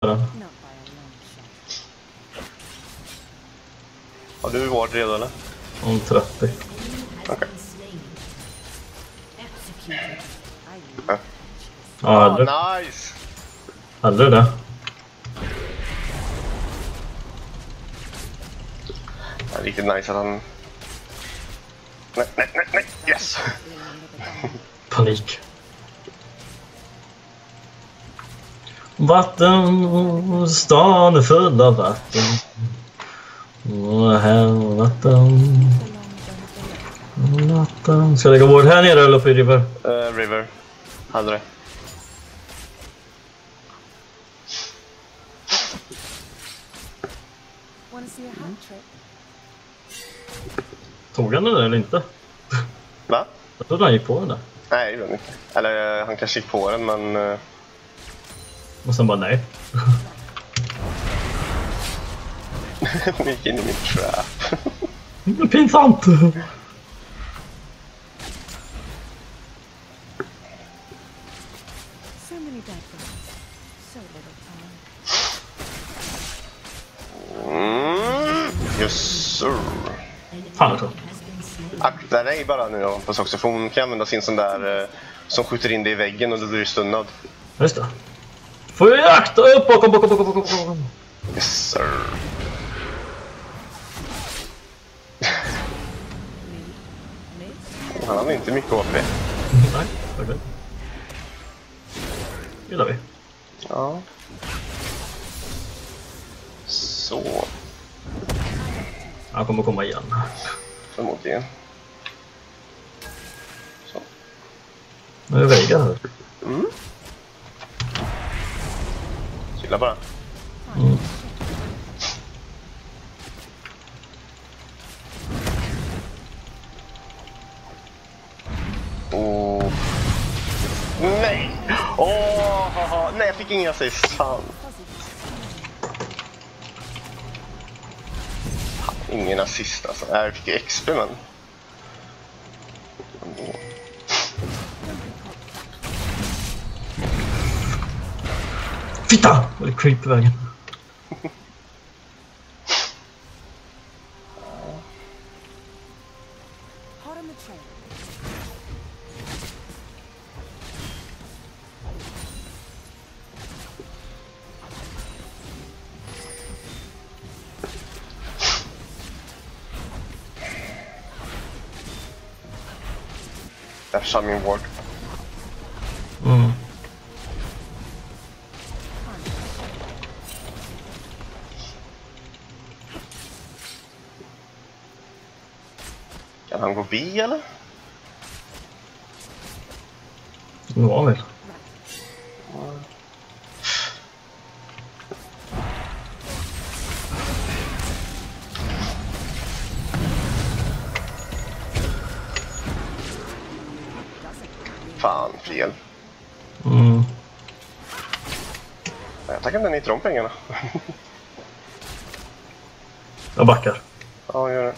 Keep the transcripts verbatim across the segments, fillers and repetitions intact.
den. Har du vård redan eller? Om trettio. Okej. Ja, hade du? Ah, nice! Hade du det? Det är riktigt nice att han... Nej, nej, nej, nej! Yes! Panik. Vatten, stan är full av vatten. Och här vatten. Vatten. Ska jag lägga vård här nere eller uppe i River? Uh, river. Hade det. Tog han den eller inte? Va? Jag trodde han gick på den där. Nej, det gjorde han inte. Eller uh, han kanske gick på den, men... Uh... Och sen bara nej. Hon gick in i min trap. Det är pinsamt. Mm, yes sir. Fan jag tror. Akta dig bara nu då, på saxofon. Hon kan använda sin sån där uh, som skjuter in dig i väggen och då blir du stunnad. Just det. Får jag akta upp bakom, bakom, bakom, bakom, bakom. Yes sir. Han har inte mycket H P. Nej, okej. Gillar vi. Ja. Så. Han kommer komma igen. Förmodligen. Så. Nu är Veigar här. Mm. Chilla bara. Mm. Oh. Nej! Åh, oh, nej, jag fick inga assist. Fan. Ingen assist alltså. Jag fick X P men. Fitta! Vad är det creep på vägen? Där kör min ward. Mm. Kan han gå bi eller? Nu var väl. Fan, fel. Mm. Jag tackar den inte om pengarna. Jag backar. Ja, gör det.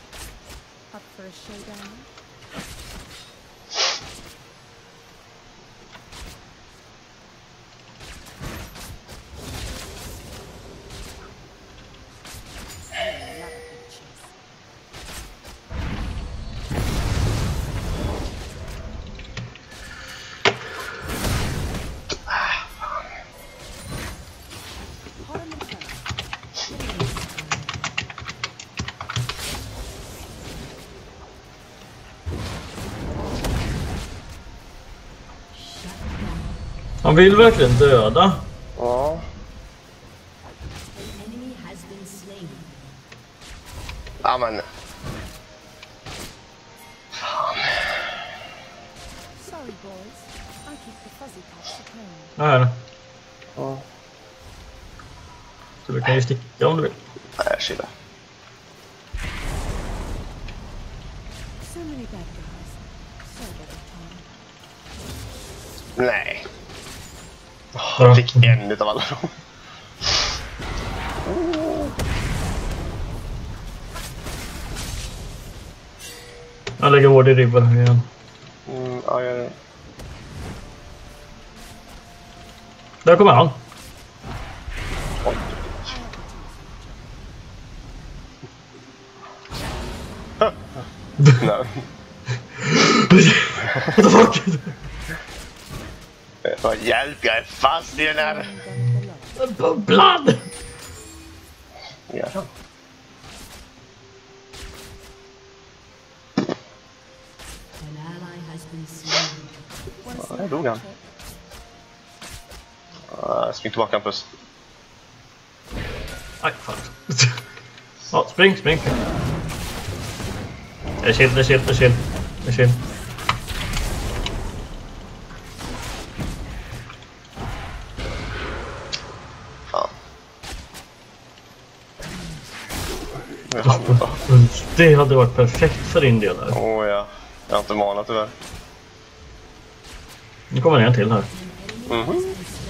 Han vill verkligen döda. Ja. Ja, men... Fan. Nej. Ja. Så du kan ju sticka om du vill. Nej, jag chillar. Nej. Oh, jag fick en utav alla dem. Jag lägger vård i ribben igen. Mm, ja, gör det. Där kommer han. Nej. What the fuck? Vad hjälp, jag är fast i den här. Blood! Ja. Ja, där dog han. Uh, spring tillbaka en puss. Aj, fan. Ja, spring, spring. Det är chill, det är chill, det är chill. Det är chill. Det hade varit perfekt för din del där. Åh oh, ja, jag har inte mana tyvärr. Nu kommer en till här. Mhm.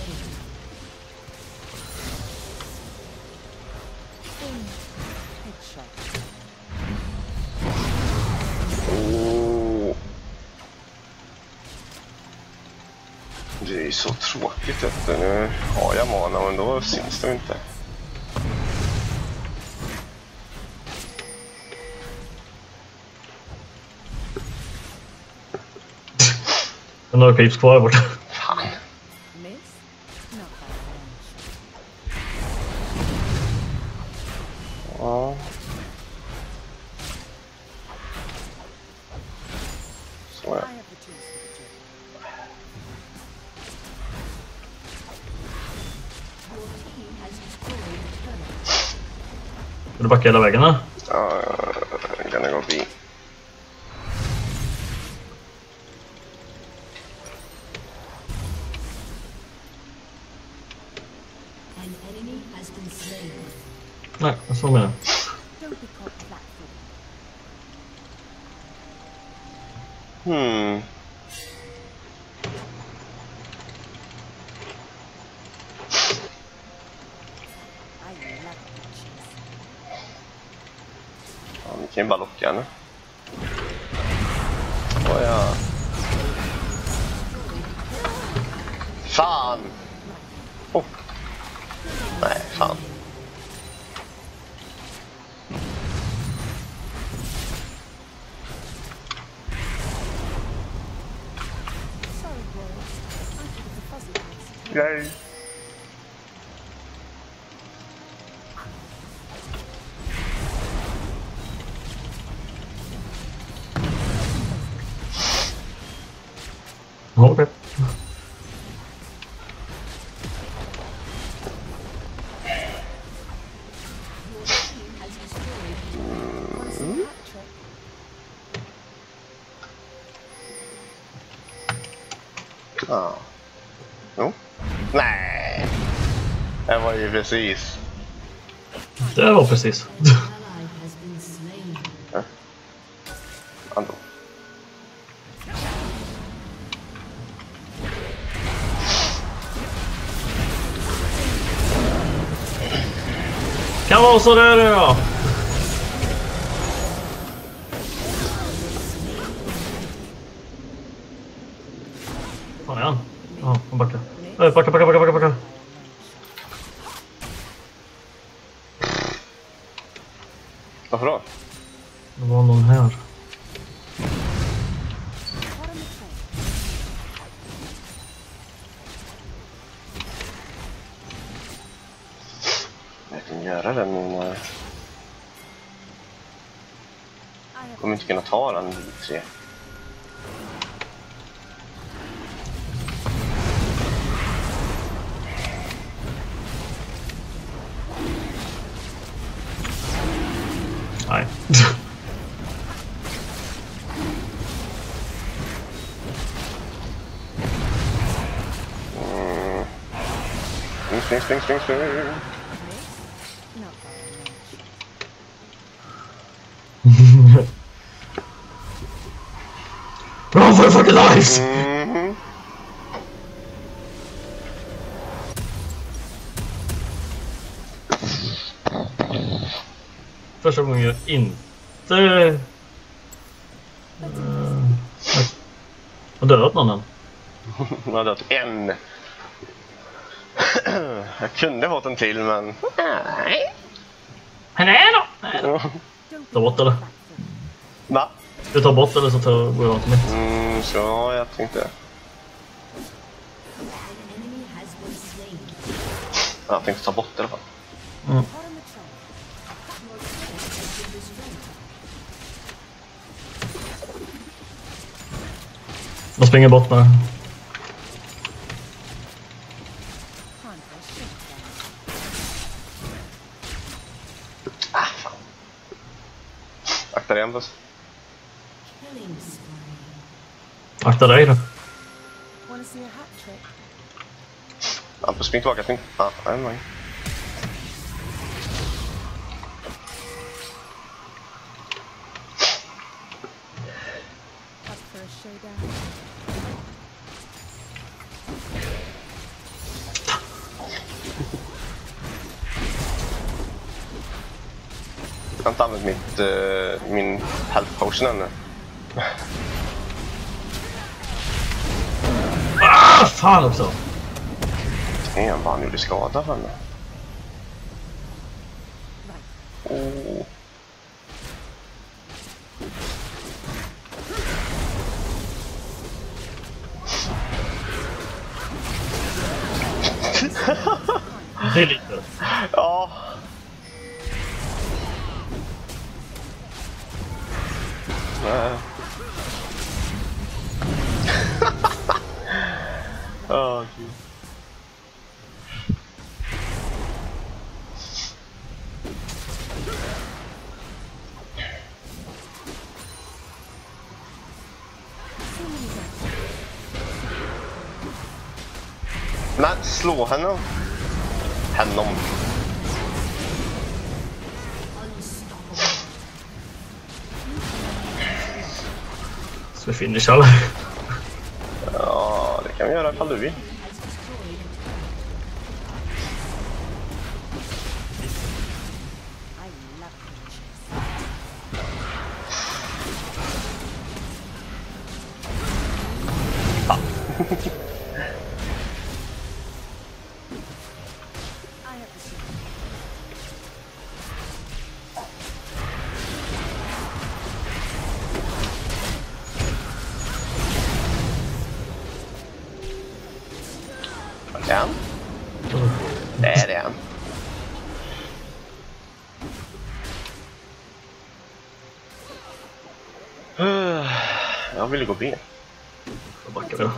Oh. Det är så tråkigt att nu har jag mana men då syns det inte. En några creeps kvar borta. Fan. Ja. Så ja. Vill du backa hela vägen här? Ja, kan jag gå förbi. Nej, jag såg med det. Hmm. Ja, vi kan ju bara locka nu. Åh ja. Fan! Oh. Nej, fan. Nej. Okej. Okay. Ja. Jo. Nej. Det var ju precis. Det var precis. Ja. Ändå. Kan vara så där ja. Fan är han? Ja, han backar. Nej, backa, backa, backa, backa, backa. Varför då? Det var någon här. Jag kan göra den men... Jag kommer inte kunna ta den i tre. Nej. Mm. Spring, spring, spring, spring. Run for your fucking lives! Mm-hmm. Första gången jag inte... Uh, har dödat någon än? Jag har dödat en. Jag kunde fått en till men... Nej. Nej då! Nej då. Det var åt eller? Va? Du tar bort eller så tar, går jag till mitt. Mm, så ja, jag tänkte... Ja, jag tänkte ta bort det i alla fall. Mm. Jag springer bort med. Ah, fan. Akta dig, Ambus. Akta dig då. Ambus, spring tillbaka, spring. Ah, nej, nej. Jag har inte använt mitt, uh, min health potion ännu. Ah, fan också! Damn, vad han gjorde skada för henne. Oh. Det är lite. Ja. Nej. Åh, gud. Nej, slå henne. Hennom. Ska vi finisha eller? Ja, det kan vi göra ifall du vill. Ah. Det är han. Det är det han. Jag vill gå B. Jag backar vi då.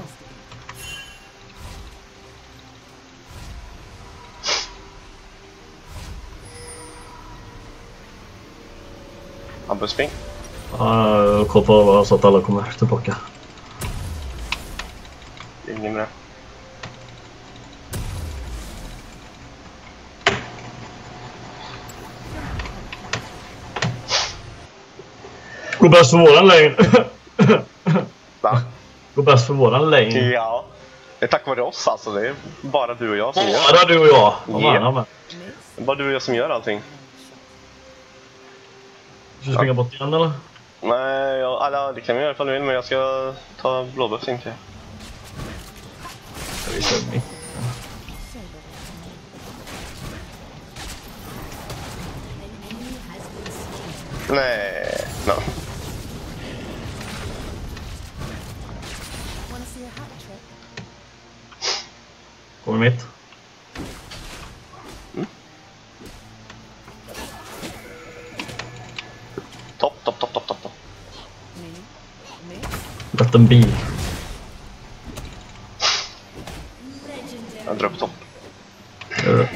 Ambus, spring. Ja, jag kollar så att alla kommer tillbaka. Det är ingen med det. Går bäst för våran lane. Va? Går bäst för våran lane. Ja. Det är tack vare oss alltså. Det är bara du och jag som gör. Bara du och jag. Vad Yeah. fan har man? Det är bara du och jag som gör allting. Ska du springa bort igen eller? Nej, jag, alla, det kan vi göra ifall du vill, men jag ska ta blåbuff inte jag. Jag visar mig. Nej, no. Kommer mitt. Mm. Topp, topp, topp, topp, topp, topp. Let them be. Jag drar upp topp. Gör det.